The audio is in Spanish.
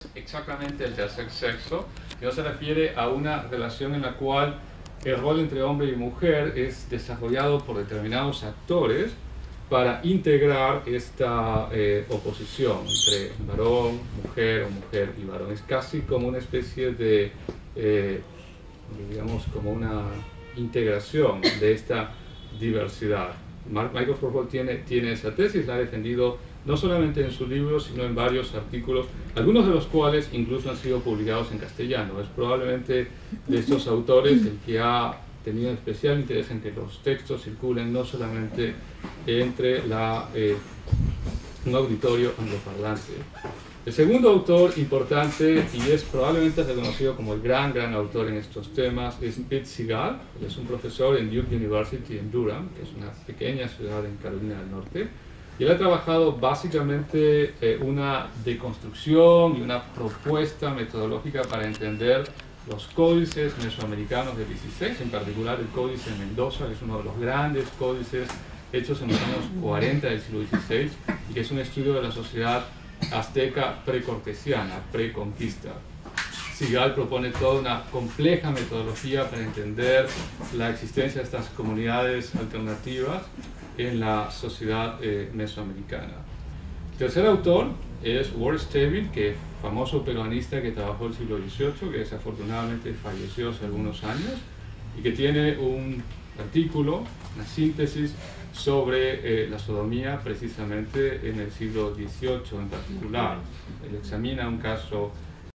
exactamente el tercer sexo, sino se refiere a una relación en la cual el rol entre hombre y mujer es desarrollado por determinados actores para integrar esta oposición entre varón, mujer o mujer y varón. Es casi como una especie de, digamos, como una integración de esta diversidad. Michael Foucault tiene esa tesis, la ha defendido no solamente en su libro, sino en varios artículos, algunos de los cuales incluso han sido publicados en castellano. Es probablemente de estos autores el que ha tenido especial interés en que los textos circulen no solamente entre un auditorio angloparlante. El segundo autor importante, y es probablemente reconocido como el gran autor en estos temas, es Pete Segal. Él es un profesor en Duke University en Durham, que es una pequeña ciudad en Carolina del Norte. Y él ha trabajado básicamente una deconstrucción y una propuesta metodológica para entender los códices mesoamericanos del XVI, en particular el Códice Mendoza, que es uno de los grandes códices hechos en los años 40 del siglo XVI, y que es un estudio de la sociedad azteca precortesiana, preconquista. Segal propone toda una compleja metodología para entender la existencia de estas comunidades alternativas en la sociedad mesoamericana. El tercer autor es Ward Stavin, que es famoso peruanista que trabajó el siglo XVIII, que desafortunadamente falleció hace algunos años, y que tiene un artículo, una síntesis sobre la sodomía precisamente en el siglo XVIII en particular. Él examina un caso